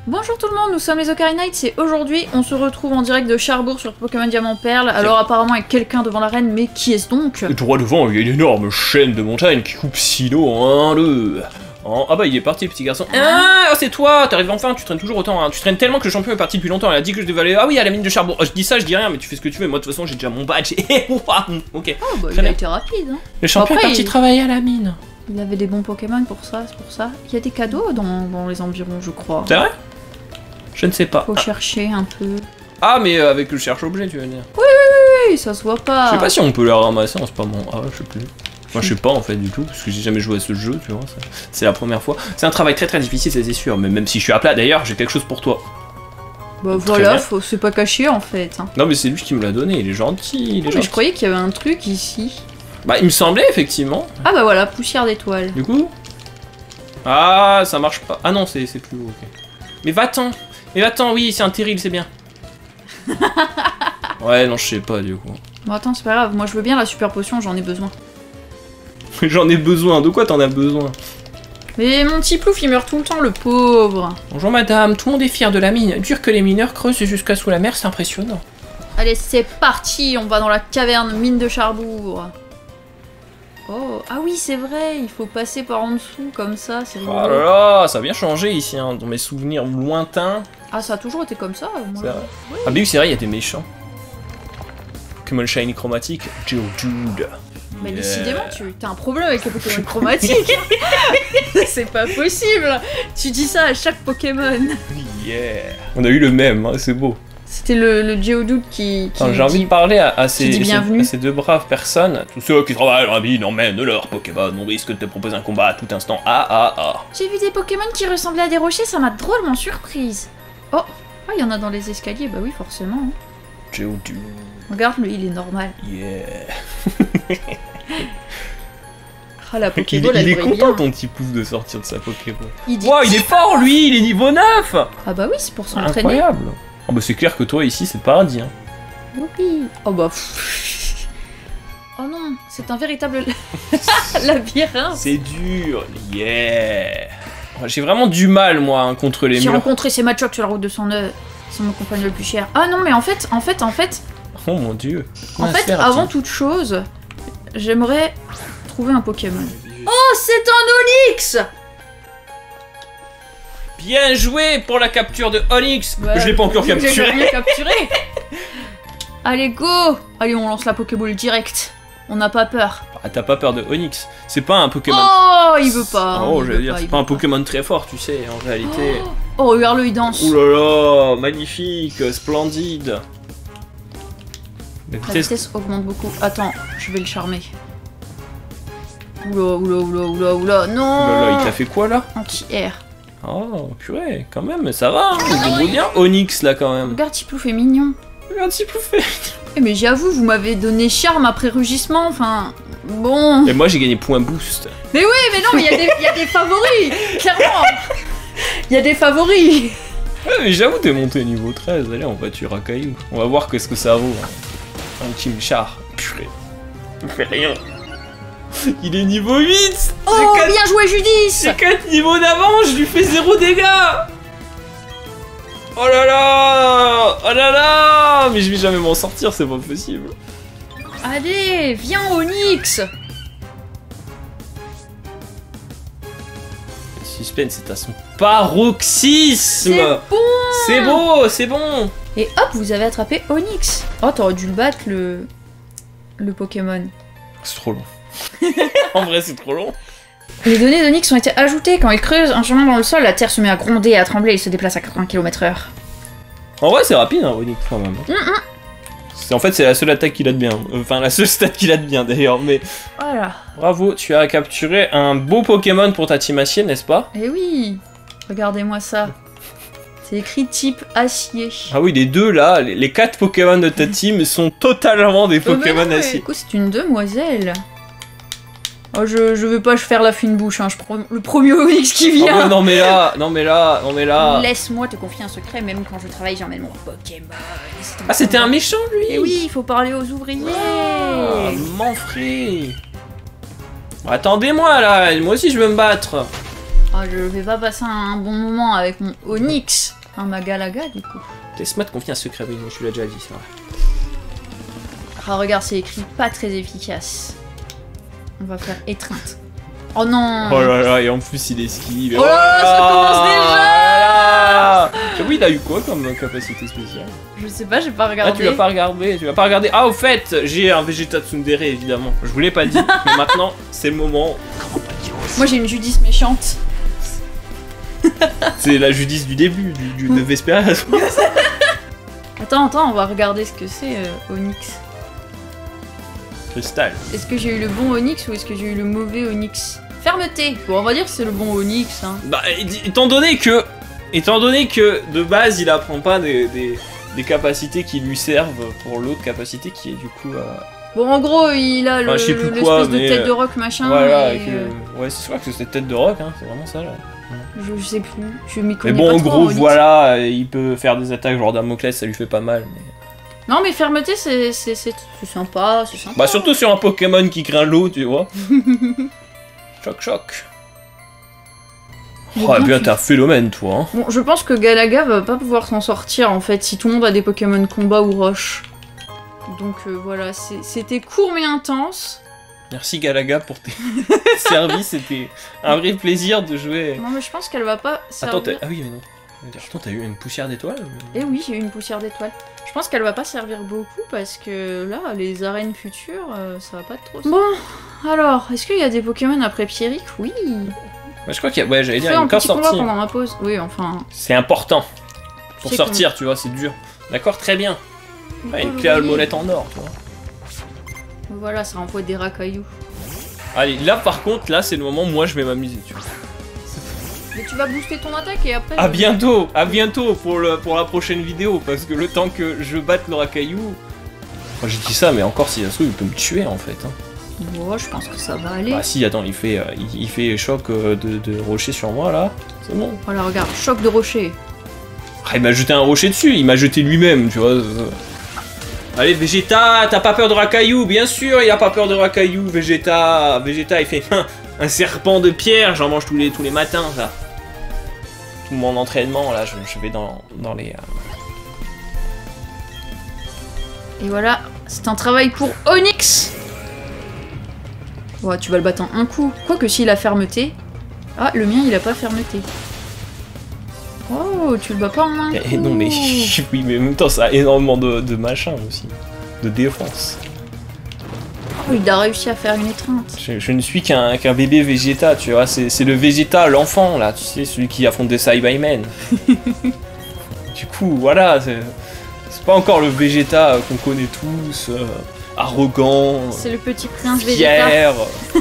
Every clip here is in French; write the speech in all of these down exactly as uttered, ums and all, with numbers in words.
Bonjour tout le monde, nous sommes les Ocarina Knights et aujourd'hui on se retrouve en direct de Cherbourg sur Pokémon Diamant Perle. Alors apparemment avec quelqu'un devant l'arène, mais qui est-ce donc? Droit devant, il y a une énorme chaîne de montagnes qui coupe Sino en deux. En... Ah bah il est parti le petit garçon. Ah, ah c'est toi, t'arrives enfin, tu traînes toujours autant, hein. Tu traînes tellement que le champion est parti depuis longtemps, il a dit que je devais aller... Ah oui, à la mine de Cherbourg. Oh, je dis ça, je dis rien, mais tu fais ce que tu veux, moi de toute façon j'ai déjà mon badge. Ok. Oh bah il a été rapide hein. Le champion Après, est parti il... travailler à la mine. Il avait des bons Pokémon pour ça, c'est pour ça. Il y a des cadeaux dans, dans les environs je crois. C'est vrai? Je ne sais pas. Faut ah. chercher un peu. Ah mais euh, avec le cherche-objet tu veux dire? Oui, oui, oui, oui, ça se voit pas. Je sais pas si on peut la ramasser en ce moment. Ah je sais plus. Moi je sais pas en fait du tout, parce que j'ai jamais joué à ce jeu, tu vois, c'est la première fois. C'est un travail très très difficile, c'est sûr, mais même si je suis à plat, d'ailleurs, j'ai quelque chose pour toi. Bah voilà, faut... c'est pas caché en fait. Hein. Non mais c'est lui qui me l'a donné, il est gentil, il est non, gentil. Mais je croyais qu'il y avait un truc ici. Bah il me semblait effectivement. Ah bah voilà, poussière d'étoile. Du coup... Ah, ça marche pas. Ah non, c'est plus haut, ok. Mais va-t'en. Mais va-t'en, oui, c'est un terrible, c'est bien. Ouais, non, je sais pas du coup. Bon attends, c'est pas grave, moi je veux bien la super potion, j'en ai besoin. J'en ai besoin, de quoi t'en as besoin? Mais mon petit plouf il meurt tout le temps, le pauvre. Bonjour madame, tout le monde est fier de la mine. Dur que les mineurs creusent jusqu'à sous la mer, c'est impressionnant. Allez, c'est parti, on va dans la caverne mine de Cherbourg. Oh, ah oui, c'est vrai, il faut passer par en dessous comme ça, c'est rigolo. Oh là là, ça a bien changé ici, hein, dans mes souvenirs lointains. Ah, ça a toujours été comme ça, moi. Vrai. Oui. Ah, mais oui, c'est vrai, il y a des méchants. Pokémon Shiny chromatique, Geodude. Mais Yeah. décidément, tu as un problème avec les Pokémon chromatiques. C'est pas possible. Tu dis ça à chaque Pokémon. Yeah. On a eu le même, hein, c'est beau. C'était le, le Geodude qui... qui J'ai envie qui... de parler à, à, ces, ces, à ces deux braves personnes. Tous ceux qui travaillent dans la mine emmènent leur Pokémon. On risque de te proposer un combat à tout instant. Ah ah ah. J'ai vu des Pokémon qui ressemblaient à des rochers, ça m'a drôlement surprise. Oh, ah, il y en a dans les escaliers, bah oui, forcément. Hein. Geodude. Regarde, lui, il est normal. Yeah. Ah, la il, Pokéball, il elle est brille content bien. ton petit pouf de sortir de sa Pokéball. Il dit... Wow, il est fort lui, il est niveau neuf. Ah bah oui, c'est pour s'entraîner. Incroyable. Oh bah c'est clair que toi ici c'est le paradis. Hein. Oui. Oh bah... Oh non, c'est un véritable labyrinthe. C'est dur. Yeah. J'ai vraiment du mal moi hein, contre les J'ai murs. rencontré ces Machocs sur la route de son œuf. C'est mon compagnon le plus cher. Ah non mais en fait, en fait, en fait... Oh mon dieu. En Ouais, fait, avant toute chose, j'aimerais trouver un Pokémon. Oh, c'est un Onix! Bien joué pour la capture de Onix. Ouais, Je l'ai pas encore j'ai capturé. jamais capturé. Allez, go! Allez, on lance la Pokéball direct. On n'a pas peur. Ah t'as pas peur de Onix? C'est pas un Pokémon... Oh, il veut pas. Oh il j'allais veut dire, pas, c'est il pas veut un Pokémon très fort tu sais, en réalité... Oh, oh, regarde-le, il danse. Ouh là là, magnifique, splendide. La La vitesse... vitesse augmente beaucoup. Attends, je vais le charmer. Oula, oula, oula, oula, oula, non! Ouh là là, il t'a fait quoi là? Anti-air. Oh purée, quand même, ça va, hein, il débrouille bien Onix là quand même. Regarde, Tiplouf est mignon. Regarde si poufé. Eh mais j'avoue, vous m'avez donné charme après rugissement, enfin... Bon... Et moi j'ai gagné point boost. Mais oui, mais non, mais il y, a des- y a des favoris, clairement. Il y a des favoris. Ouais, mais j'avoue t'es monté niveau treize, allez on va tuer Rakaillou. On va voir qu'est-ce que ça vaut. Hein. Un Chimchar, purée. Il fait rien. Il est niveau huit. Oh, bien joué, Judith. J'ai quatre niveaux d'avance, je lui fais zéro dégâts. Oh là là. Oh là là. Mais je vais jamais m'en sortir, c'est pas possible. Allez, viens, Onix. Le suspense est à son paroxysme. C'est bon. C'est beau, c'est bon. Et hop, vous avez attrapé Onix. Oh, t'aurais dû le battre, le... Le Pokémon. C'est trop long. En vrai, c'est trop long. Les données d'Onix ont été ajoutées. Quand il creuse un chemin dans le sol, la terre se met à gronder et à trembler et se déplace à quatre-vingts kilomètres heure. En vrai, c'est rapide, hein, Onix, quand même. Mm -mm. C'est en fait, c'est la seule attaque qu'il a de bien. Enfin, la seule stat qu'il a de bien, d'ailleurs. Mais Voilà. bravo, tu as capturé un beau Pokémon pour ta team acier, n'est-ce pas? Eh oui. Regardez-moi ça. C'est écrit type acier. Ah oui, les deux, là, les, les quatre Pokémon de ta team sont totalement des Oh, Pokémon mais non, mais acier. Du coup, c'est une demoiselle. Oh, je, je veux pas faire la fine bouche, hein. Je prends le premier Onix qui Ah vient. ouais, non mais là, non mais là, non mais là... Laisse-moi te confier un secret, même quand je travaille, j'emmène mon Pokémon. Ah, c'était un méchant, lui. Et oui, il faut parler aux ouvriers. Ah, Manfred. Attendez-moi, là, moi aussi je veux me battre. Ah, je vais pas passer un bon moment avec mon Onix. Un Magalaga du coup. Laisse-moi te confier un secret, oui, mais je te l'ai déjà dit, c'est vrai. Ah regarde, c'est écrit pas très efficace. On va faire étreinte. Oh non. Oh là là, et en plus il esquive. Oh là là, ça commence déjà. J'avoue, il a eu quoi comme capacité spéciale? Je sais pas, j'ai pas regardé. Ah, tu vas pas regarder, tu vas pas regarder. Ah, au fait, j'ai un Vegeta Tsundere évidemment. Je vous l'ai pas dit, mais maintenant c'est le moment. Moi j'ai une Judith méchante. C'est la Judith du début, du, du de Vesperia. Attends, attends, on va regarder ce que c'est euh, Onyx. Cristal. Est-ce que j'ai eu le bon Onyx ou est-ce que j'ai eu le mauvais Onyx? Fermeté. Bon, on va dire que c'est le bon Onyx. Hein. Bah, étant donné que, étant donné que de base il apprend pas des, des, des capacités qui lui servent pour l'autre capacité qui est du coup. Euh... Bon, en gros, il a le- Enfin, je sais plus l'espèce quoi, de mais, tête de euh, rock machin. Voilà, et, et que- euh, ouais, c'est sûr que c'est tête de rock, hein, c'est vraiment ça là. je, je sais plus. Je m'y Mais connais bon, pas en trop gros, Onyx. voilà, il peut faire des attaques genre Damoclès, ça lui fait pas mal. Mais... Non, mais fermeté, c'est c'est- c'est- c'est sympa, c'est sympa. Bah, surtout sur un Pokémon qui craint l'eau, tu vois. Choc, choc. Mais Oh, bien, bien, tu- t'es un phénomène, toi. Hein. Bon, je pense que Galaga va pas pouvoir s'en sortir en fait si tout le monde a des Pokémon combat ou roche. Donc euh, voilà, c'est- c'était court mais intense. Merci Galaga pour tes services, c'était un vrai plaisir de jouer. Non, mais je pense qu'elle va pas Attends, t'as... servir. Ah oui, mais non. Attends, t'as eu une poussière d'étoile? Eh oui, j'ai eu une poussière d'étoile. Je pense qu'elle va pas servir beaucoup parce que là, les arènes futures, euh, ça va pas être trop. Bon, alors, est-ce qu'il y a des Pokémon après Pierrick? Oui. Bah, je crois qu'il y a... Ouais, j'allais dire, Fais il y a un encore petit combat sorti. pendant ma pause. Oui, enfin. C'est important. Pour C'est sortir, tu vois, c'est dur. D'accord, très bien. Ouais, une clé à molette en or, tu vois. Voilà, ça renvoie des racailloux. Allez, là par contre, là c'est le moment où moi je vais m'amuser, tu vois. Mais tu vas booster ton attaque et après. À je- bientôt, à bientôt pour, le, pour la prochaine vidéo, parce que le temps que je batte le racaillou... Moi j'ai dit ça, mais encore si ça se trouve, il peut me tuer en fait. Hein. Bon, je pense que ça va aller. Bah si, attends, il fait, euh, il, il fait choc euh, de, de rocher sur moi là, c'est bon. Voilà, regarde, choc de rocher. Ah, il m'a jeté un rocher dessus, il m'a jeté lui-même, tu vois. Allez, Vegeta, t'as pas peur de racaillou? Bien sûr, il a pas peur de racaillou, Vegeta. Vegeta, il fait un serpent de pierre, j'en mange tous les, tous les matins, ça. Tout mon entraînement, là, je, je vais dans, dans les... euh, Et voilà, c'est un travail pour Onyx. Ouais, tu vas le battre en un coup. Quoique s'il a fermeté. Ah, le mien, il a pas fermeté. Oh, tu le bats pas en un coup. Eh, non, mais oui, mais en même temps, ça a énormément de, de machin aussi. De défense. Oh, il a réussi à faire une étreinte. Je, je ne suis qu'un qu'un bébé Vegeta, tu vois. C'est c'est le Vegeta, l'enfant, là, tu sais, celui qui affronte des Cybermen. Du coup, voilà, c'est c'est pas encore le Vegeta euh, qu'on connaît tous, euh, arrogant, C'est le petit prince Vegeta. fier.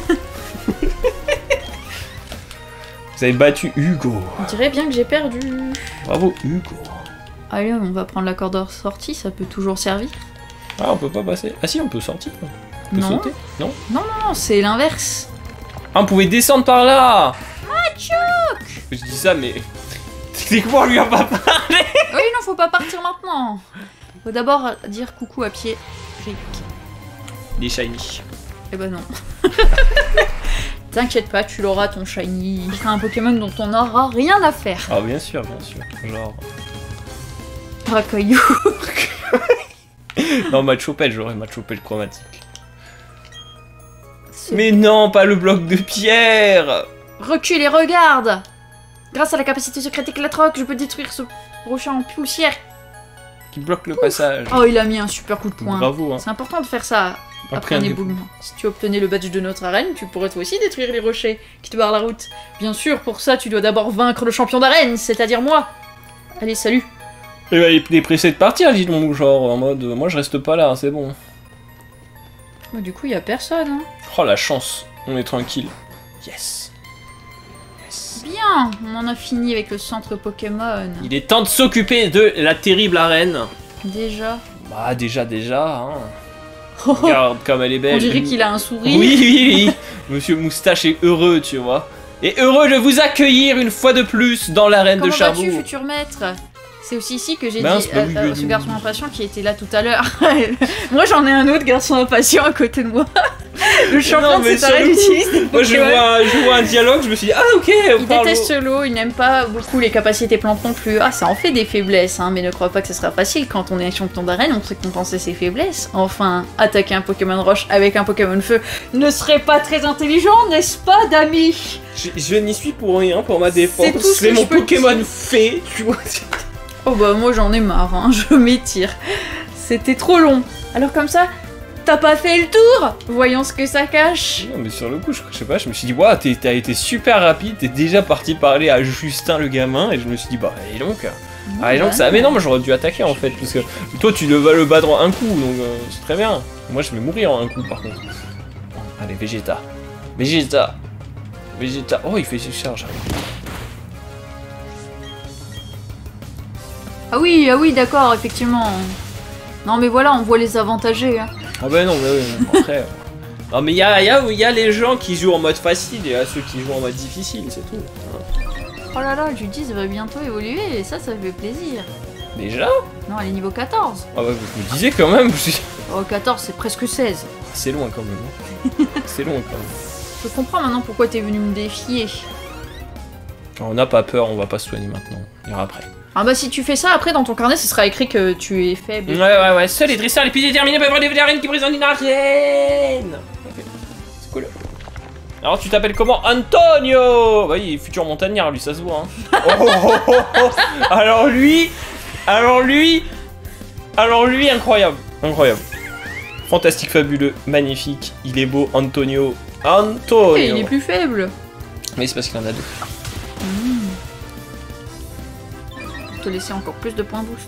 Vous avez battu Hugo. On dirait bien que j'ai perdu. Bravo, Hugo. Allez, on va prendre la corde de sortie, ça peut toujours servir. Ah, on peut pas passer. Ah si, on peut sortir. On peut Non. sauter. Non. Non, c'est l'inverse. Ah, on pouvait descendre par là. Je dis ça, mais techniquement, on lui a pas parlé. Oui, non, faut pas partir maintenant. Faut d'abord dire coucou à pied. Rick. Les shiny. Eh ben non. T'inquiète pas, tu l'auras ton shiny. Il sera un Pokémon dont on n'aura rien à faire. Ah, bien sûr, bien sûr. Genre. Racaillou. Non, Machopel, j'aurais Machopel chromatique. C'est- Mais non, pas le bloc de pierre. Recule et regarde. Grâce à la capacité secrète éclatroc, je peux détruire ce rocher en poussière. Qui bloque le passage. Oh, il a mis un super coup de poing. Bravo, hein. C'est important de faire ça après un un éboulement. Si tu obtenais le badge de notre arène, tu pourrais toi aussi détruire les rochers qui te barrent la route. Bien sûr, pour ça, tu dois d'abord vaincre le champion d'arène, c'est-à-dire moi. Allez, salut. Eh ben, il est pressé de partir, dis donc, genre en mode, euh, moi je reste pas là, c'est bon. Oh, du coup, il y a personne. Hein. Oh la chance, on est tranquille. Yes. Yes. Bien, on en a fini avec le centre Pokémon. Il est temps de s'occuper de la terrible arène. Déjà. Bah déjà, déjà, hein. Regarde comme elle est belle. On dirait qu'il a un sourire. Oui, oui, oui. Monsieur Moustache est heureux, tu vois. Et heureux de vous accueillir une fois de plus dans l'arène de Comment vas-tu, Cherbourg. futur maître? C'est aussi ici que j'ai Mince, dit bah à, oui, à oui, ce oui, garçon oui. impatient qui était là tout à l'heure. Moi j'en ai un autre garçon impatient à côté de moi. Le champion Non, de mais cette sur le arène coup, utilise des Moi je Pokémon. vois, je vois un dialogue, je me suis dit ah ok, on Il parle déteste l'eau, il n'aime pas beaucoup les capacités plantes non plus. Ah, ça en fait des faiblesses, hein, mais ne crois pas que ce sera facile. Quand on est champion d'arène, on sait compenser ses faiblesses. Enfin, attaquer un Pokémon roche avec un Pokémon feu ne serait pas très intelligent, n'est-ce pas, Dami? Je, je n'y suis pour rien pour ma défense. C'est tout ce C'est que mon je peux Pokémon dire. fait, tu vois. Oh bah moi j'en ai marre, hein, je m'étire. C'était trop long. Alors comme ça, t'as pas fait le tour? Voyons ce que ça cache. Non mais sur le coup, je, je sais pas, je me suis dit waouh, t'es- t'as été super rapide, t'es déjà parti parler à Justin le gamin et je me suis dit bah et donc, ah et donc bah ça, mais non, moi j'aurais dû attaquer en fait parce que toi tu vas le battre en un coup donc euh, c'est très bien. Moi je vais mourir en un coup par contre. Allez Vegeta, Vegeta, Vegeta. Oh il fait ses charges. Ah oui, ah oui, d'accord, effectivement. Non mais voilà, on voit les avantagés. Hein. Ah bah non mais oui, après. euh, Non mais il y a, y, a, y a les gens qui jouent en mode facile et y a ceux qui jouent en mode difficile, c'est tout. Oh là là, Judith va bientôt évoluer et ça, ça fait plaisir. Déjà? Non, elle est niveau quatorze. Ah bah je me disais quand même, je me suis- Oh, quatorze, c'est presque seize. c'est loin quand même. hein. C'est loin quand même. Je comprends maintenant pourquoi t'es venu me défier. On n'a pas peur, on va pas se soigner maintenant. On ira après. Ah bah si tu fais ça, après dans ton carnet, ce sera écrit que tu es faible. Ouais, ouais, ouais. Seuls les dresseurs les plus déterminés peuvent relever l'arène qui présente une arène. Ok. C'est cool. Alors, tu t'appelles comment? Antonio. Bah, il est futur montagnard, lui, ça se voit. Hein. Oh, oh, oh, oh. Alors lui, alors lui, alors lui, incroyable, incroyable. Fantastique, fabuleux, magnifique. Il est beau, Antonio. Antonio. Et il est plus faible. Mais c'est parce qu'il en a deux. Pour te laisser encore plus de points boost.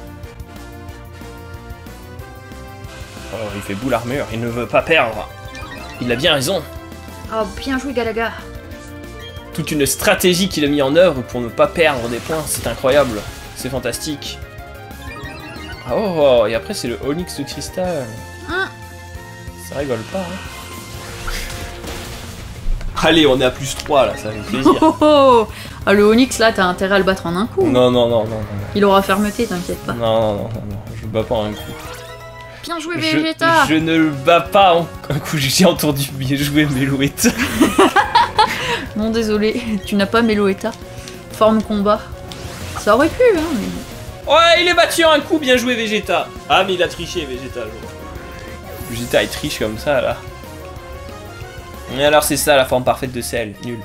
Oh, il fait boule armure, il ne veut pas perdre. Il a bien raison. Oh, bien joué, Galaga. Toute une stratégie qu'il a mis en œuvre pour ne pas perdre des points, c'est incroyable. C'est fantastique. Ah, oh, oh, et après c'est le Onyx de cristal. Hein? Ça rigole pas, hein. Allez, on est à plus trois là, ça fait plaisir. Oh, oh, oh. Ah, le Onyx là, t'as intérêt à le battre en un coup. Non, non, non, non, non. Il aura fermeté, t'inquiète pas. Non, non, non, non, non, je le bats pas en un coup. Bien joué, Je, Vegeta. je ne le bats pas en un coup, j'ai entendu bien jouer Meloetta. Non, désolé, tu n'as pas Meloetta. Forme combat. Ça aurait pu, hein, mais... Ouais, il est battu en un coup, bien joué Vegeta. Ah, mais il a triché Vegeta. Je... Vegeta, il triche comme ça, là. Et alors, c'est ça, la forme parfaite de sel. Nul.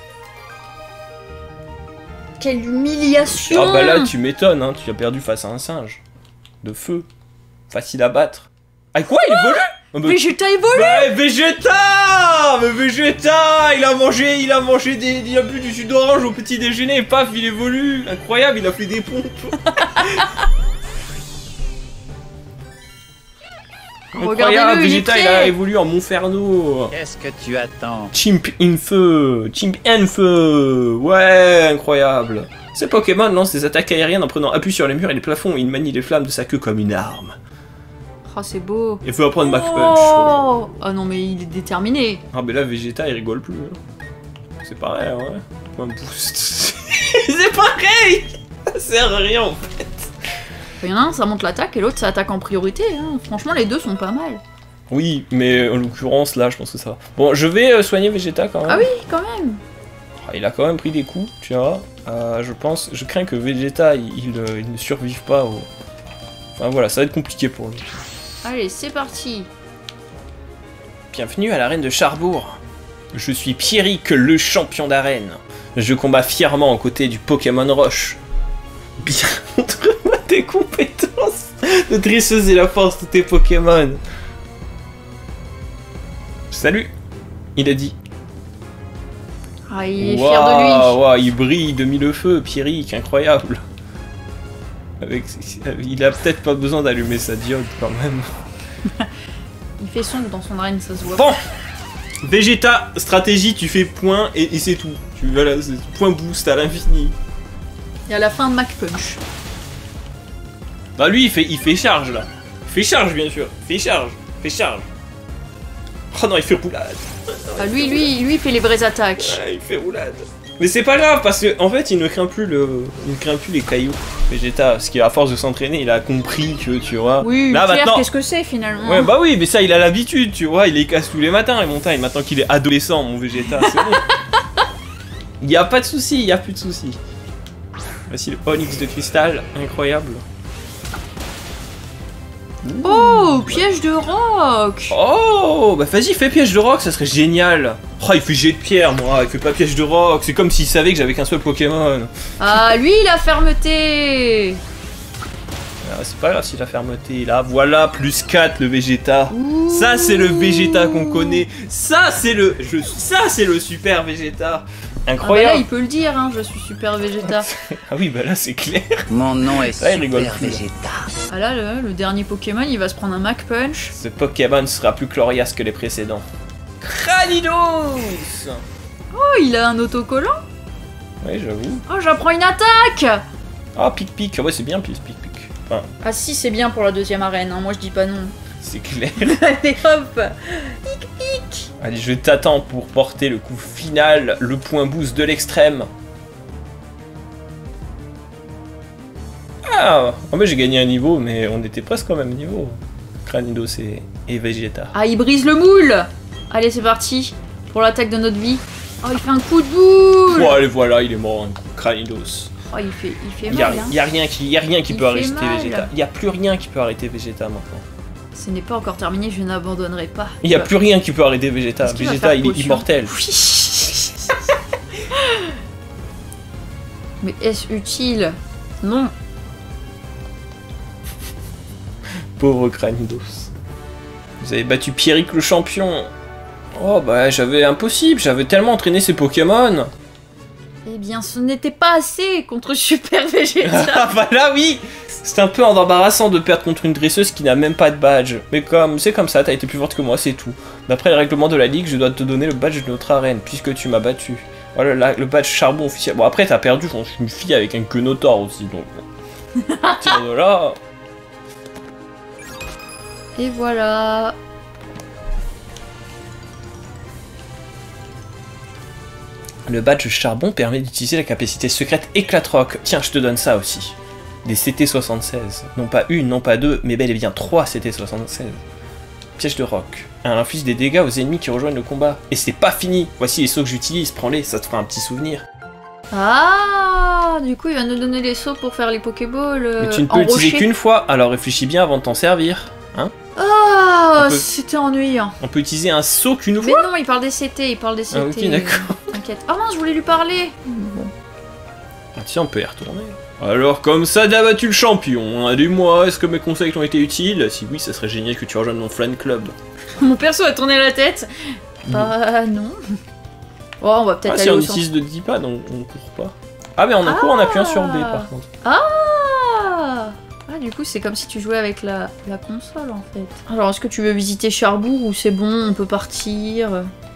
Quelle humiliation. Ah bah là, tu m'étonnes, hein. Tu as perdu face à un singe. De feu. Facile à battre. Ah, quoi, il évolue? Oh, bah... Vegeta évolue. Bah, Vegeta. Mais Vegeta, il a mangé, il a mangé des... Il a bu du jus d'orange au petit déjeuner, et paf, il évolue. Incroyable, il a fait des pompes. Incroyable, Regardez-le, il est Vegeta, il prêt. a évolué en Monferno. Qu'est-ce que tu attends? Chimp in feu, Chimp in feu, ouais, incroyable. Ce Pokémon lance des attaques aériennes en prenant appui sur les murs et les plafonds et il manie les flammes de sa queue comme une arme. Oh, c'est beau. Il faut apprendre Mach Punch. Oh. Ah non, mais il est déterminé. Ah mais là, Vegeta, il rigole plus. hein. C'est pareil, ouais. Un boost. C'est pareil. Ça sert à rien, en fait. Il y en a un, ça monte l'attaque, et l'autre, ça attaque en priorité. Hein. Franchement, les deux sont pas mal. Oui, mais en l'occurrence, là, je pense que ça va. Bon, je vais euh, soigner Vegeta, quand même. Ah oui, quand même. Ah, il a quand même pris des coups, tu vois. Euh, je pense, je crains que Vegeta, il, il, euh, il ne survive pas au... Enfin voilà, ça va être compliqué pour lui. Allez, c'est parti. Bienvenue à l'arène de Charbourg. Je suis Pierrick, le champion d'arène. Je combats fièrement aux côtés du Pokémon Roche. Bien, montre-moi tes compétences de dresseuse et la force de tes Pokémon. Salut, il a dit. Ah, il est fier de lui. Waouh, waouh, il brille de mille feux, Pierrick, incroyable. Avec, il a peut-être pas besoin d'allumer sa diode quand même. Il fait sombre dans son arène, ça se voit. Bon, Vegeta, stratégie, tu fais point et, et c'est tout. Tu voilà, c'est point boost à l'infini. Et à la fin, Mach Punch. Bah lui, il fait, il fait charge là. Il fait charge bien sûr. Il fait charge, il fait charge. Oh non, il fait roulade. Ah, lui, lui, lui, il fait les vraies attaques. Ouais, il fait roulade. Mais c'est pas grave, parce que en fait, il ne craint plus le... il ne craint plus les cailloux. Vegeta, parce qu'à force de s'entraîner, il a compris que, tu vois... Oui, là, Pierre, maintenant... qu'est-ce que c'est finalement? Ouais, bah oui, mais ça, il a l'habitude, tu vois, il les casse tous les matins, les montagnes, maintenant qu'il est adolescent, mon Vegeta, c'est bon. Il y a pas de soucis, il y a plus de soucis. Voici le Onyx de cristal, incroyable. Oh, piège de roc. Oh, bah vas-y, fais piège de roc, ça serait génial. Oh, il fait jet de pierre, moi, il fait pas piège de roc, c'est comme s'il savait que j'avais qu'un seul Pokémon. Ah, lui, la fermeté. Ah, c'est pas grave si la fermeté, là, voilà, plus quatre le Vegeta. Ouh. Ça, c'est le Vegeta qu'on connaît. Ça, c'est le... Je... Ça, c'est le super Vegeta. Incroyable. Ah bah là, il peut le dire, hein, je suis super Vegeta. Ah oui, bah là, c'est clair. Mon nom est Ça, il rigole Super plus, là. Vegeta. Ah là, le, le dernier Pokémon, il va se prendre un Mac Punch. Ce Pokémon sera plus coriace que les précédents. Cranidos. Oh, il a un autocollant. Oui, j'avoue. Oh, j'apprends une attaque. Ah, pic-pic. Ah ouais, c'est bien, pic pic pic. Enfin, Ah si, c'est bien pour la deuxième arène, hein, moi je dis pas non. c'est clair. Allez hop. Allez, je t'attends pour porter le coup final, le point boost de l'extrême. Ah, en fait j'ai gagné un niveau, mais on était presque au même niveau. Cranidos et, et Vegeta. Ah, il brise le moule. Allez, c'est parti. Pour l'attaque de notre vie. Oh, il fait un coup de boule. Bon, allez, voilà, il est mort, Cranidos. Oh, il fait, il fait Il y a, mal, hein. y a rien qui, y a rien qui Il peut fait arrêter mal. Vegeta. Il y a plus rien qui peut arrêter Vegeta maintenant. Ce n'est pas encore terminé, je n'abandonnerai pas. Il y a plus rien qui peut arrêter Vegeta. Est-ce qu'il va Vegeta, faire il est potion? immortel. Oui. Mais est-ce utile? Non. Pauvre Cranidos. Vous avez battu Pierrick le champion. Oh bah j'avais impossible, j'avais tellement entraîné ces Pokémon. Eh bien, ce n'était pas assez contre Super Vegeta. Ah bah là oui. C'est un peu embarrassant de perdre contre une dresseuse qui n'a même pas de badge. Mais comme c'est comme ça, t'as été plus forte que moi, c'est tout. D'après les règlements de la ligue, je dois te donner le badge de notre arène, puisque tu m'as battu. Voilà la- le badge charbon officiel. Bon après t'as perdu, je suis une fille avec un Quenotor aussi, donc... Tiens de là. Et voilà. Le badge charbon permet d'utiliser la capacité secrète Éclate-Roc. Tiens, je te donne ça aussi. Des C T soixante-seize. Non pas une, non pas deux, mais bel et bien trois C T soixante-seize. Piège de roc. Elle inflige des dégâts aux ennemis qui rejoignent le combat. Et c'est pas fini. Voici les sauts que j'utilise, prends-les, ça te fera un petit souvenir. Ah, du coup, il va nous donner les sauts pour faire les Pokéballs. Euh, Mais tu ne peux en l'utiliser rocher. qu'une fois, alors réfléchis bien avant de t'en servir. Hein? Ah, On peut- c'était ennuyant. On peut utiliser un saut qu'une Mais fois. non, il parle des C T, il parle des C T. Ah, ok, d'accord. euh, T'inquiète. Ah mince, je voulais lui parler. Bon. Ah, tiens, on peut y retourner. Alors, comme ça, t'as battu le champion. Hein, dis-moi, est-ce que mes conseils t'ont été utiles? Si oui, ça serait génial que tu rejoignes mon fan club. Mon perso a tourné la tête. Bah non. Oh, on va peut-être Ah, aller si on au centre. utilise de dix pads, on, on court pas. Ah, mais on en court en appuyant sur B par contre. Ah Ah, du coup, c'est comme si tu jouais avec la, la console en fait. Alors, est-ce que tu veux visiter Cherbourg ou c'est bon, on peut partir?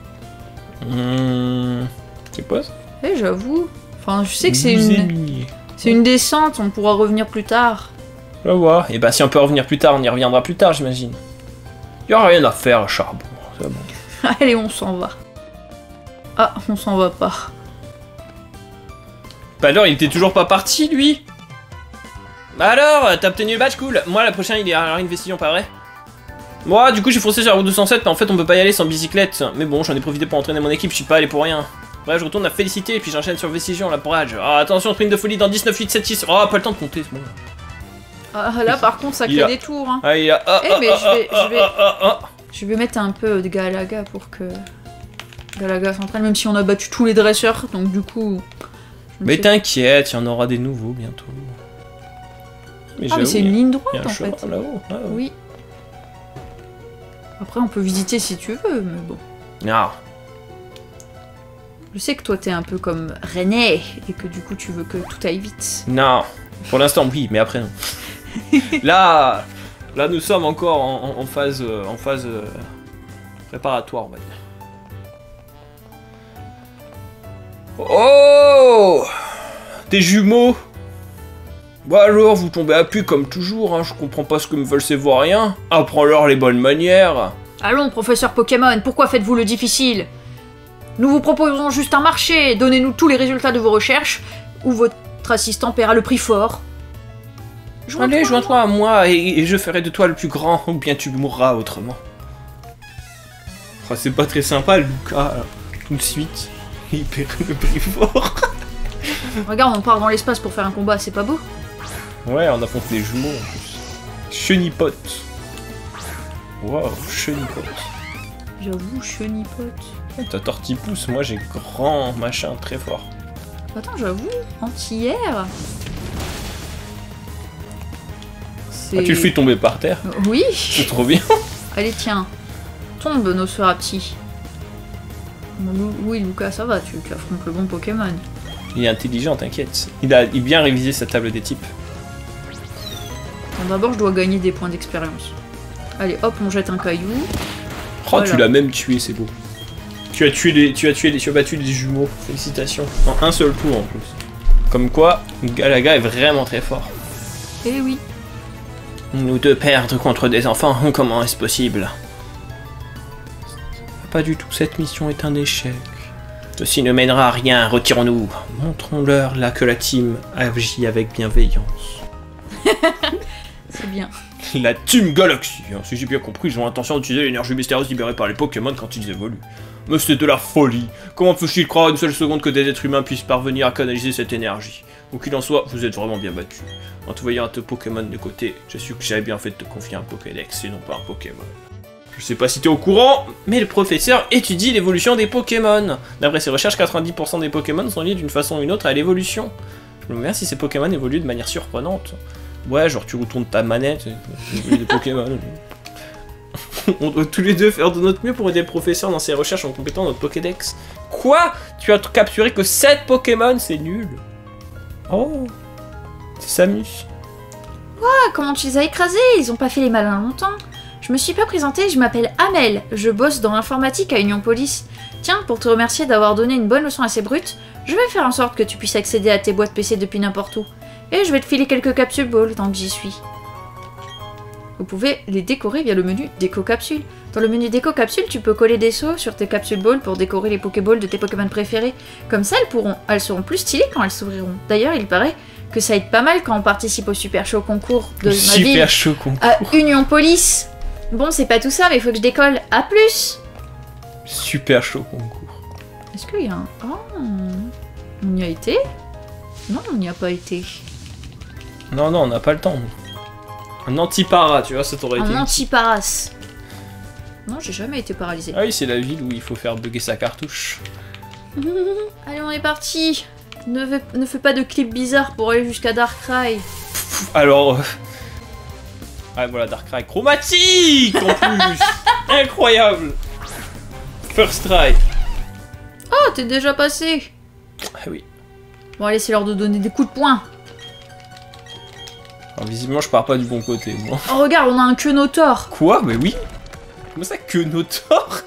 Hmm... C'est quoi ça? Eh, j'avoue. Enfin, je sais que c'est Musée une, minier. c'est une descente, on pourra revenir plus tard. On va voir. Et bah, si on peut revenir plus tard, on y reviendra plus tard, j'imagine. Y a rien à faire à Charbon. C'est bon. Allez, on s'en va. Ah, on s'en va pas. Bah alors, il était toujours pas parti, lui? Bah alors, t'as obtenu le badge, cool. Moi, la prochaine, il est à investigation, pas vrai? Moi, du coup, j'ai foncé sur la route deux cent sept, mais en fait, on peut pas y aller sans bicyclette. Mais bon, j'en ai profité pour entraîner mon équipe, je suis pas allé pour rien. Bref, je retourne à Félicité, et puis j'enchaîne sur Vestigion, la Brage. Ah, attention, sprint de folie dans dix-neuf, huit, sept, six. Oh, pas le temps de compter, c'est bon. Ah, là, par contre, ça Il crée a- des tours. Hein. Ah, il a... Ah, Eh, ah, mais ah, je vais- ah, je vais- ah, ah, ah. Je vais mettre un peu de Galaga pour que Galaga s'entraîne, même si on a battu tous les dresseurs, donc du coup... je me Mais fais- t'inquiète, il y en aura des nouveaux bientôt. Ah, mais j'avoue, c'est il y une a- ligne il y a droite un en chemin fait. là-haut. Ah, ouais. Oui. Après, on peut visiter si tu veux, mais bon. Non. Je sais que toi, t'es un peu comme René, et que du coup, tu veux que tout aille vite. Non. Pour l'instant, oui, mais après, non. là, là, nous sommes encore en, en- en phase, euh, en phase euh, préparatoire, on va dire. Oh! Des jumeaux! Bah alors, vous tombez à pu comme toujours, hein, je comprends pas ce que me veulent ces vauriens. Apprends-leur les bonnes manières. Allons, professeur Pokémon, pourquoi faites-vous le difficile? Nous vous proposons juste un marché. Donnez-nous tous les résultats de vos recherches, ou votre assistant paiera le prix fort. Allez, joins-toi à moi et, et je ferai de toi le plus grand, ou bien tu mourras autrement. Oh, c'est pas très sympa, Lucas, tout de suite. Il paiera le prix fort. Regarde, on part dans l'espace pour faire un combat, c'est pas beau? Ouais, on affronte les jumeaux en plus. Chenipote. Wow, chenipote. J'avoue, chenipote. T'as tortipousse, moi j'ai grand machin très fort. Attends, j'avoue, anti-air. Ah, tu le fais tomber par terre? Oui. C'est trop bien. Allez, tiens. Tombe, Nosferapti. Bon, oui, Lucas, ça va, tu, tu affrontes le bon Pokémon. Il est intelligent, t'inquiète. Il a, il a bien révisé sa table des types. Bon, d'abord, je dois gagner des points d'expérience. Allez, hop, on jette un caillou. Oh, Voilà. Tu l'as même tué, c'est beau. Tu as tué les, tu as tué les, tu as battu les jumeaux. Félicitations. En un seul tour en plus. Comme quoi, Galaga est vraiment très fort. Eh oui. Nous deux perdre contre des enfants, comment est-ce possible? Pas du tout, cette mission est un échec. Ceci ne mènera à rien, retirons-nous. Montrons-leur là que la team agit avec bienveillance. C'est bien. La Team Galaxy, hein, si j'ai bien compris, ils ont l'intention d'utiliser l'énergie mystérieuse libérée par les Pokémon quand ils évoluent. Mais c'est de la folie. Comment peut-il croire une seule seconde que des êtres humains puissent parvenir à canaliser cette énergie? Ou qu'il en soit, vous êtes vraiment bien battu. En te voyant un te Pokémon de côté, j'ai su que j'avais bien fait de te confier un Pokédex et non pas un Pokémon. Je sais pas si t'es au courant, mais le professeur étudie l'évolution des Pokémon. D'après ses recherches, quatre-vingt-dix pour cent des Pokémon sont liés d'une façon ou d'une autre à l'évolution. Je me demande si ces Pokémon évoluent de manière surprenante. Ouais, genre tu retournes ta manette et des Pokémon. On doit tous les deux faire de notre mieux pour aider le professeur dans ses recherches en complétant notre Pokédex. Quoi? Tu as capturé que sept Pokémon, c'est nul. Oh, c'est Samus. Ah, comment tu les as écrasés? Ils ont pas fait les malins longtemps. Je me suis pas présentée, je m'appelle Amel. Je bosse dans l'informatique à Union Police. Tiens, pour te remercier d'avoir donné une bonne leçon à ces brutes, je vais faire en sorte que tu puisses accéder à tes boîtes P C depuis n'importe où. Et je vais te filer quelques capsules balls tant que j'y suis. Vous pouvez les décorer via le menu déco capsule. Dans le menu déco capsule, tu peux coller des sceaux sur tes capsules balls pour décorer les Pokéballs de tes Pokémon préférés. Comme ça, elles pourront, elles seront plus stylées quand elles s'ouvriront. D'ailleurs, il paraît que ça aide pas mal quand on participe au super show concours de ma Super ville chaud concours. à Union Police. Bon, c'est pas tout ça, mais il faut que je décolle. À plus. Super chaud concours. Est-ce qu'il y a un... Oh, on y a été? Non, on n'y a pas été. Non, non, on n'a pas le temps. Un anti-para, tu vois, ça t'aurait été... Un anti-paras. Non, j'ai jamais été paralysée. Ah oui, c'est la ville où il faut faire bugger sa cartouche. Allez, on est parti. Ne, fais- ne fais pas de clip bizarre pour aller jusqu'à Darkrai. Alors... euh, Ah voilà, Darkrai chromatique en plus. Incroyable. First try. Oh, t'es déjà passé. Ah oui. Bon, allez, c'est l'heure de donner des coups de poing. Alors, visiblement, je pars pas du bon côté, moi. Oh, regarde, on a un Quenotor. Quoi? Mais oui. Comment ça, Quenotor?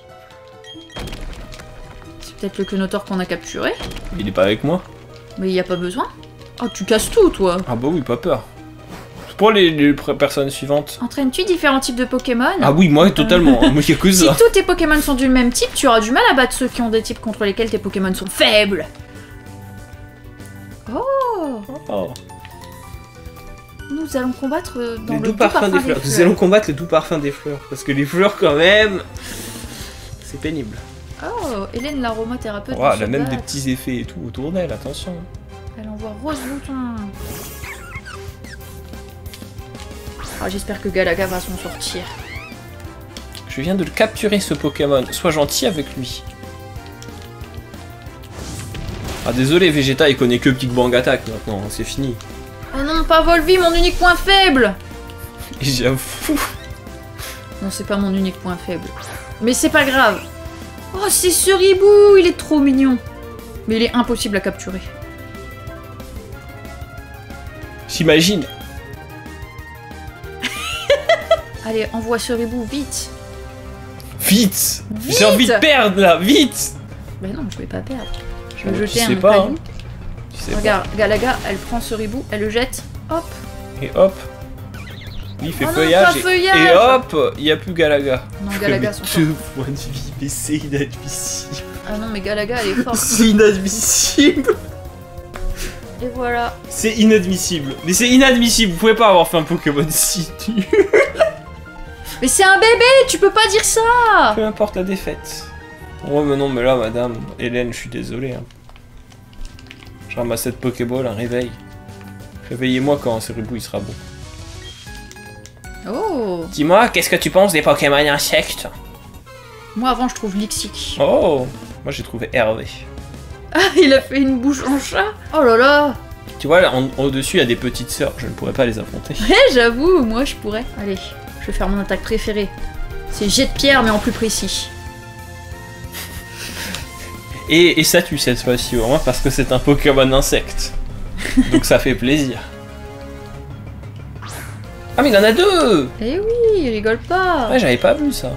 C'est peut-être le Quenotor qu'on a capturé. Il est pas avec moi. Mais il y a pas besoin. Oh, tu casses tout, toi. Ah bah oui, pas peur. C'est pour les, les pr- personnes suivantes. Entraînes-tu différents types de Pokémon? Ah oui, moi, totalement. Moi, y a que Si ça. tous tes Pokémon sont du même type, tu auras du mal à battre ceux qui ont des types contre lesquels tes Pokémon sont faibles. Oh, Oh. nous allons combattre euh, dans Le le doux parfum des fleurs. Nous allons combattre le doux parfum des fleurs. Parce que les fleurs, quand même... C'est pénible. Oh, Hélène l'aromathérapeute. Ouah, va elle a se même des battre. petits effets et tout autour d'elle, attention. Elle envoie Rose Bouton. Ah, j'espère que Galaga va s'en sortir. Je viens de le capturer, ce Pokémon. Sois gentil avec lui. Ah désolé, Vegeta, il connaît que Big Bang Attack maintenant, c'est fini. Oh non, pas Volvi, mon unique point faible. Et j'avoue... Non, c'est pas mon unique point faible. Mais c'est pas grave. Oh, c'est ce Ribou, il est trop mignon. Mais il est impossible à capturer. J'imagine. Allez, envoie ce Ribou, vite. Vite, Vite. j'ai envie de perdre là, vite. Bah non, je vais pas perdre. Je vais Tu jeter sais un pas, caillou. hein. Tu sais Regarde, Galaga, elle prend ce Ribou, elle le jette. Hop. pas. Et hop. Lui, il fait Oh non, feuillage, pas et... feuillage. et hop, il n'y a plus Galaga. Non, Je Galaga, mets son deux points de vie, mais c'est inadmissible. Ah non, mais Galaga, elle est forte. C'est inadmissible. Et voilà. C'est inadmissible. Mais c'est inadmissible, vous pouvez pas avoir fait un Pokémon si nul. Mais c'est un bébé, tu peux pas dire ça. Peu importe la défaite. Ouais, mais non, mais là, madame, Hélène, je suis désolé. Hein. Je ramasse cette Pokéball, un réveil. Réveillez-moi quand ce reboot il sera bon. Oh. Dis-moi, qu'est-ce que tu penses des Pokémon insectes? Moi, avant, je trouve Lixic. Oh, moi j'ai trouvé Hervé. Ah, il a fait une bouche en chat. Oh là là. Tu vois, là, en- au-dessus, il y a des petites sœurs, je ne pourrais pas les affronter. Eh, j'avoue, moi, je pourrais. Allez, je vais faire mon attaque préférée. C'est jet de pierre, mais en plus précis. Et, et ça tue cette fois-ci, au moins, parce que c'est un Pokémon insecte. Donc ça fait plaisir. Ah, mais il en a deux! Eh oui, il rigole pas. Ouais, j'avais pas vu ça.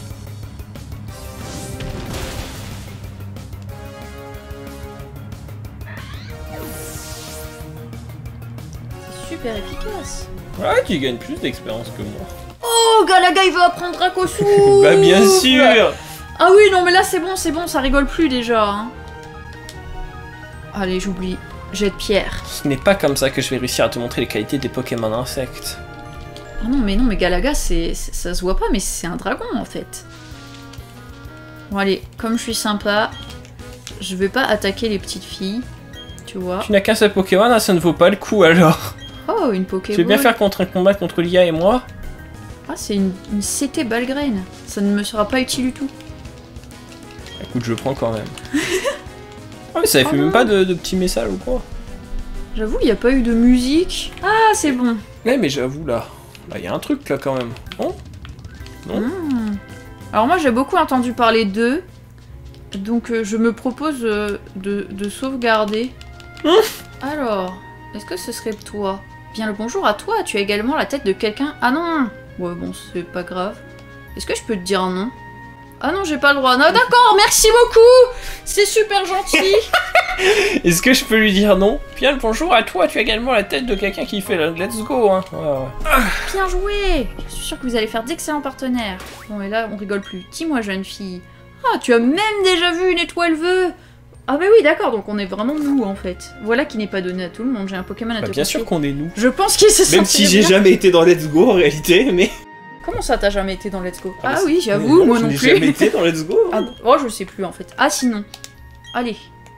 C'est super efficace. Ouais, tu gagnes plus d'expérience que moi. Oh, Galaga, il veut apprendre Dracousou. Bah bien sûr! Ah oui, non, mais là, c'est bon, c'est bon, ça rigole plus déjà. Hein. Allez, j'oublie. Jet de pierre. Ce n'est pas comme ça que je vais réussir à te montrer les qualités des Pokémon insectes. Ah non, mais non, mais Galaga, c'est, c'est- ça se voit pas, mais c'est un dragon en fait. Bon, allez, comme je suis sympa, je vais pas attaquer les petites filles, tu vois. Tu n'as qu'un seul Pokémon, hein, ça ne vaut pas le coup alors. Oh, une Tu Pokéball. veux bien faire contre un combat contre l'I A et moi? Ah, c'est une, une C T Balgraine. Ça ne me sera pas utile du tout. Écoute, je le prends quand même. Ah, mais ça fait Oh même non. pas de, de petits messages ou quoi? J'avoue, il n'y a pas eu de musique. Ah, c'est bon. Ouais, mais j'avoue, là, là, il y a un truc là quand même. Non? Non? Hmm. Alors moi, j'ai beaucoup entendu parler d'eux. Donc, euh, je me propose euh, de, de sauvegarder. Alors, est-ce que ce serait toi? Bien le bonjour à toi, tu as également la tête de quelqu'un... Ah non. Ouais, bon, c'est pas grave. Est-ce que je peux te dire un nom? Ah non, j'ai pas le droit. Non, d'accord, merci beaucoup. C'est super gentil. Est-ce que je peux lui dire non? Bien le bonjour à toi, tu as également la tête de quelqu'un qui fait le let's go, hein. Ouais, ouais. Bien joué. Je suis sûre que vous allez faire d'excellents partenaires. Bon, et là, on rigole plus. Dis-moi, jeune fille. Ah, tu as même déjà vu une étoile vœu. Ah bah oui, d'accord, donc on est vraiment nous, en fait. Voilà qui n'est pas donné à tout le monde. J'ai un Pokémon à Bah, te bien confier. sûr qu'on est nous. Je pense qu'il se Même sentirait si j'ai bien. jamais été dans Let's Go en réalité, mais. Comment ça, t'as jamais été dans Let's Go? Ah, Ah, mais oui, c'est- j'avoue, mais moi je non n'ai plus. jamais été dans Let's Go. Ah, bon, oh, je sais plus, en fait. Ah, sinon. Allez.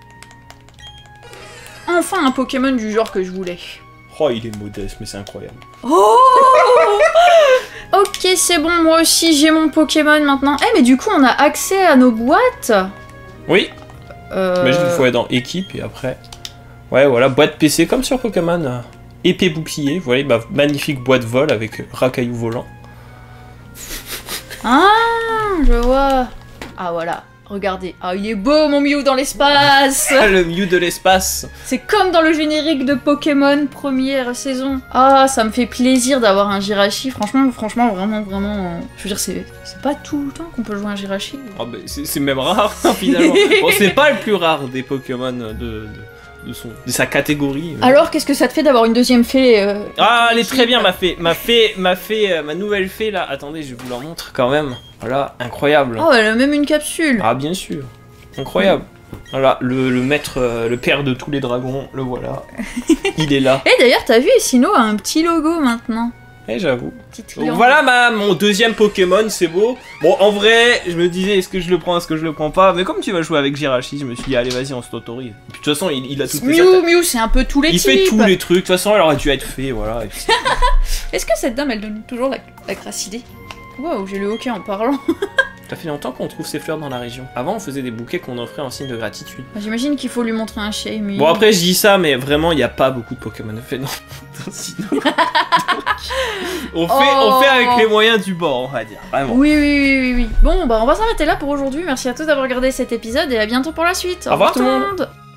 Enfin, un Pokémon du genre que je voulais. Oh, il est modeste, mais c'est incroyable. Oh. Ok, c'est bon, moi aussi j'ai mon Pokémon maintenant. Eh, mais du coup, on a accès à nos boîtes. Oui, Euh... imagine qu'il faut aller dans équipe et après. Ouais, voilà, boîte P C comme sur Pokémon. euh, Épée bouclier, vous voyez, ma magnifique boîte vol avec racaillou volant. Ah, je vois. Ah, voilà. Regardez. Ah, il est beau, mon Mew dans l'espace. Ah, le Mew de l'espace. C'est comme dans le générique de Pokémon première saison. Ah, ça me fait plaisir d'avoir un Jirachi. Franchement, franchement, vraiment, vraiment. euh, Je veux dire, c'est c'est pas tout le temps qu'on peut jouer un Jirachi. Oh, bah, c'est c'est même rare, finalement. Bon, c'est pas le plus rare des Pokémon de, de, de, son, de sa catégorie. mais- Alors, qu'est-ce que ça te fait d'avoir une deuxième fée euh, Ah, elle est très bien, ma fée. Ma fée, ma fée, euh, ma nouvelle fée, là. Attendez, je vous la montre quand même. Voilà, incroyable. Oh, elle a même une capsule. Ah, bien sûr. Incroyable. Voilà, le, le maître, euh, le père de tous les dragons, le voilà. Il est là. Et d'ailleurs, t'as vu, Essino a un petit logo maintenant. Eh, j'avoue. Petit Donc triangle. voilà ma, mon deuxième Pokémon, c'est beau. Bon, en vrai, je me disais, est-ce que je le prends, est-ce que je le prends pas? Mais comme tu vas jouer avec Jirachi, je me suis dit, allez, vas-y, on se t'autorise. Et puis de toute façon, il, il a toutes les Mew, attaques. Mew, c'est un peu tous les Il types. fait tous les trucs. De toute façon, elle aurait dû être fait, voilà. Et puis c'est- Est-ce que cette dame, elle donne toujours la, la grasse idée? Wow, j'ai le hockey en parlant. Ça fait longtemps qu'on trouve ces fleurs dans la région. Avant, on faisait des bouquets qu'on offrait en signe de gratitude. J'imagine qu'il faut lui montrer un shame. Bon, après, je dis ça, mais vraiment, il n'y a pas beaucoup de Pokémon faits dans, dans Sinnoh. Donc, on, fait, on Oh. fait avec les moyens du bord, on va dire. Vraiment. Oui, oui, oui, oui, oui. Bon, bah on va s'arrêter là pour aujourd'hui. Merci à tous d'avoir regardé cet épisode et à bientôt pour la suite. Au revoir tout le monde. monde.